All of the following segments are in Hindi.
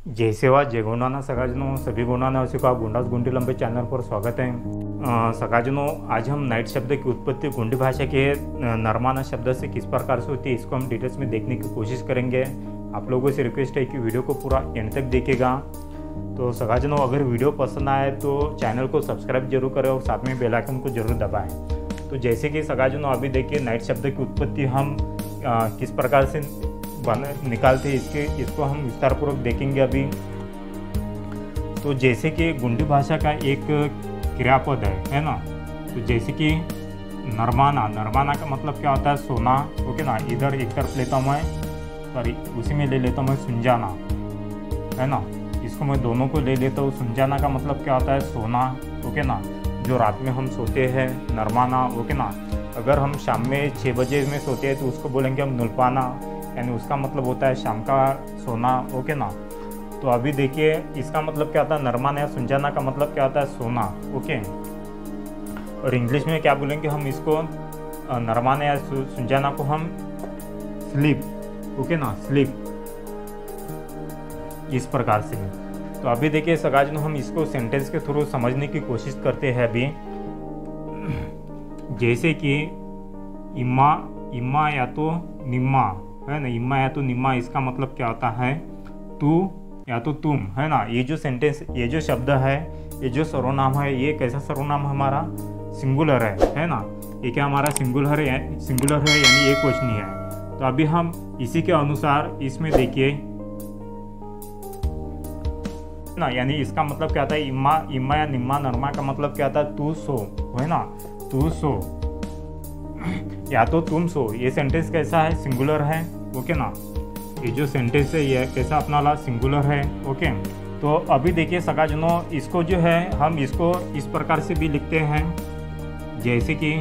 जय सेवा जय गुणाना सगाजनों सभी गुणानावासियों का गुंडास गुंडी लंबे चैनल पर स्वागत है। सगाजनों आज हम नाइट शब्द की उत्पत्ति गुंडी भाषा के नरमाना शब्द से किस प्रकार से होती है इसको हम डिटेल्स में देखने की कोशिश करेंगे। आप लोगों से रिक्वेस्ट है कि वीडियो को पूरा एंड तक देखेगा। तो सगाजनों अगर वीडियो पसंद आए तो चैनल को सब्सक्राइब जरूर करें और साथ में बेल आइकन को जरूर दबाएं। तो जैसे कि सगाजनों अभी देखिए नाइट शब्द की उत्पत्ति हम किस प्रकार से निकालते हैं इसको हम विस्तारपूर्वक देखेंगे अभी। तो जैसे कि गुंडी भाषा का एक क्रियापद है ना। तो जैसे कि नरमाना, नरमाना का मतलब क्या होता है सोना। ओके ना, इधर एक तरफ लेता हूँ मैं, सॉरी उसी में ले लेता हूँ मैं सुंजाना, है ना। इसको मैं दोनों को ले लेता हूँ। सुंजाना का मतलब क्या होता है सोना। ओके ना, जो रात में हम सोते हैं नरमाना। ओके ना, अगर हम शाम में 6 बजे में सोते हैं तो उसको बोलेंगे हम नुल्पाना, यानी उसका मतलब होता है शाम का सोना। ओके ना। तो अभी देखिए इसका मतलब क्या होता है नरमाना या सुंजाना का मतलब क्या होता है सोना। ओके, और इंग्लिश में क्या बोलेंगे हम इसको नरमाना या सुंजाना को हम स्लीप। ओके ना, स्लीप, इस प्रकार से। तो अभी देखिए सगाजन हम इसको सेंटेंस के थ्रू समझने की कोशिश करते हैं अभी। जैसे कि इम्मा, इम्मा या तो निम्मा, है ना। इम्मा या तो निम्मा इसका मतलब क्या होता है तू या तो तुम, है ना। ये जो सेंटेंस, ये जो शब्द है, ये जो सर्वनाम है, ये कैसा सर्वनाम हमारा सिंगुलर है ना। ये क्या हमारा सिंगुलर है यानी एक वचनी है। तो अभी हम इसी के अनुसार इसमें देखिए ना, यानी इसका मतलब क्या था इम्मा, इम्मा या निम्मा नरमा का मतलब क्या था तू सो, है ना। तू सो या तो तुम सो। ये सेंटेंस कैसा है सिंगुलर है। ओके ना, ये जो सेंटेंस है ये कैसा अपना ला सिंगुलर है। ओके, तो अभी देखिए सगाजनों इसको जो है हम इसको इस प्रकार से भी लिखते हैं जैसे कि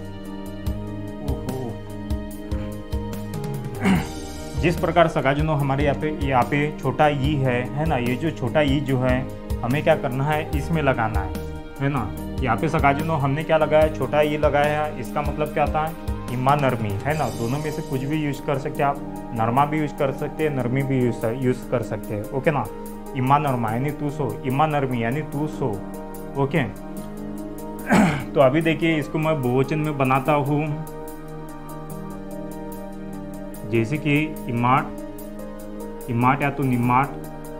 जिस प्रकार सगाजनों हमारे यहाँ पे छोटा ई है ना। ये जो छोटा ई जो है हमें क्या करना है इसमें लगाना है ना। यहाँ पे सगाजनों हमने क्या लगाया छोटा ई लगाया है। इसका मतलब क्या था इम्मा नरमी, है ना। दोनों में से कुछ भी यूज कर सकते हैं आप, नरमा भी यूज कर सकते हैं, नरमी भी यूज कर सकते हैं। ओके ना, इम्मा नरमा यानी तू सो, इम्मा नरमी यानी तू सो। ओके, तो अभी देखिए इसको मैं बहुवचन में बनाता हूँ जैसे कि इमाट, इमाट या तो निमाट।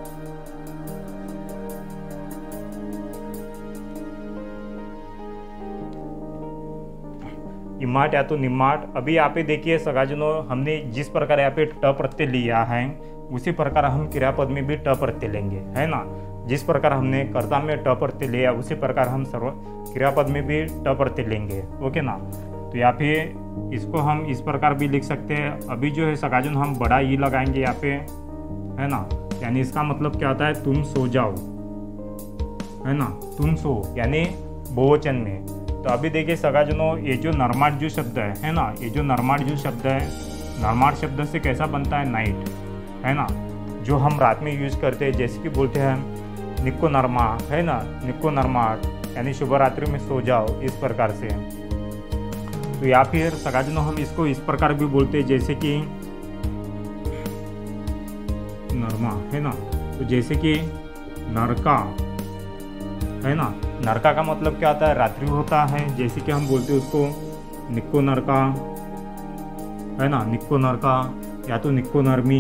इमाट या तो निमाट। अभी यहाँ पे देखिए सगाजनों हमने जिस प्रकार यहाँ पे ट प्रत्यय लिया है उसी प्रकार हम क्रियापद में भी ट प्रत्यय लेंगे, है ना। जिस प्रकार हमने कर्ता में ट प्रत्यय लिया उसी प्रकार हम सर्व क्रियापद में भी ट प्रत्यय लेंगे। ओके ना। तो यहाँ पे इसको हम इस प्रकार भी लिख सकते हैं। अभी जो है सगाजन हम बड़ा ई लगाएंगे यहाँ पे, है ना। यानी इसका मतलब क्या होता है तुम सो जाओ, है ना। तुम सो यानी बहुवचन में। तो अभी देखिए सगाजनों ये जो नरमाट जो शब्द है ना, ये जो नरमाट जो शब्द है, नरमाट शब्द से कैसा बनता है नाइट, है ना। जो हम रात में यूज करते हैं जैसे कि बोलते हैं निक्को नरमा, है ना। निक्को नरमाट यानी शुभ रात्रि में सो जाओ, इस प्रकार से। तो या फिर सगाजनों हम इसको इस प्रकार भी बोलते हैं जैसे कि नरमा, है ना। तो जैसे कि नरका, है ना। नरका का मतलब क्या होता है रात्रि होता है। जैसे कि हम बोलते हैं उसको निक्को नरका, है ना। निक्को नरका या तो निक्को नरमी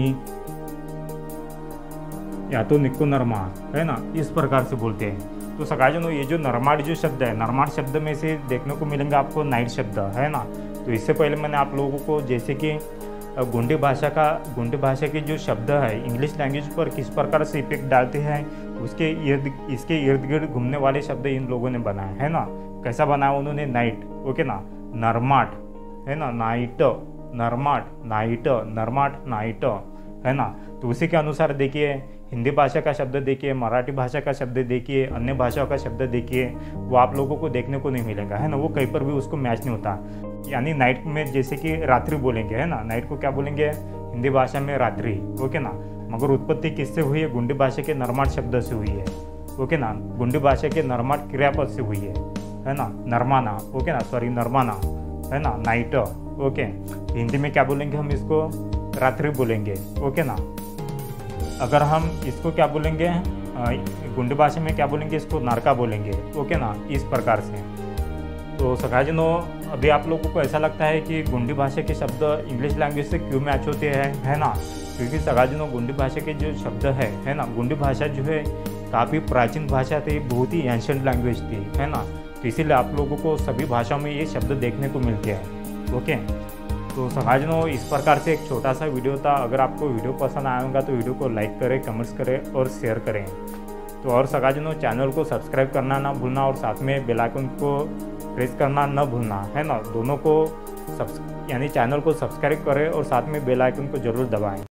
या तो निक्को नरमा, है ना। इस प्रकार से बोलते हैं। तो सगाजनों ये जो नरमाट जो शब्द है, नरमाट शब्द में से देखने को मिलेंगे आपको नाइट शब्द, है ना। तो इससे पहले मैंने आप लोगों को जैसे कि गुंडी भाषा के जो शब्द है इंग्लिश लैंग्वेज पर किस प्रकार से इफेक्ट डालते हैं उसके इसके इर्द गिर्द घूमने वाले शब्द इन लोगों ने बनाए, है ना। कैसा बनाया उन्होंने नाइट। ओके ना, नरमाट, है ना। नाइट, नरमाट, नाइट, नरमाट, नाइट, है ना। तो उसी के अनुसार देखिए हिंदी भाषा का शब्द देखिए, मराठी भाषा का शब्द देखिए, अन्य भाषाओं का शब्द देखिए, वो आप लोगों को देखने को नहीं मिलेगा, है ना। वो कहीं पर भी उसको मैच नहीं होता। यानी नाइट में जैसे कि रात्रि बोलेंगे, है ना। नाइट को क्या बोलेंगे हिंदी भाषा में रात्रि। ओके ना, मगर उत्पत्ति किससे हुई है गुंडी भाषा के नरमाट शब्द से हुई है। ओके ना, गुंडी भाषा के नरमाट क्रियापद से हुई है ना। नरमाना, ओके ना, सॉरी नरमाना, है ना। Night, okay. हिंदी में क्या बोलेंगे हम इसको रात्रि बोलेंगे। ओके ना। अगर हम इसको क्या बोलेंगे, गोंडी भाषा में क्या बोलेंगे, इसको नारका बोलेंगे। ओके ना, इस प्रकार से। तो सखाजनों, अभी आप लोगों को ऐसा लगता है कि गोंडी भाषा के शब्द इंग्लिश लैंग्वेज से क्यों मैच होते हैं, है ना? क्योंकि सखाजनों, गोंडी भाषा के जो शब्द है ना, गोंडी भाषा जो है काफ़ी प्राचीन भाषा थी, बहुत ही एंशिएंट लैंग्वेज थी, है ना? तो इसीलिए आप लोगों को सभी भाषाओं में ये शब्द देखने को मिलते हैं। ओके, तो सखाजनों, इस प्रकार से एक छोटा सा वीडियो था। अगर आपको वीडियो पसंद आया होगा तो वीडियो को लाइक करें, कमेंट्स करें और शेयर करें। तो और सखाजनों, चैनल को सब्सक्राइब करना ना भूलना और साथ में बेल आइकन को प्रेस करना न भूलना, है ना? दोनों को यानी चैनल को सब्सक्राइब करें और साथ में बेल आइकन को ज़रूर दबाएं।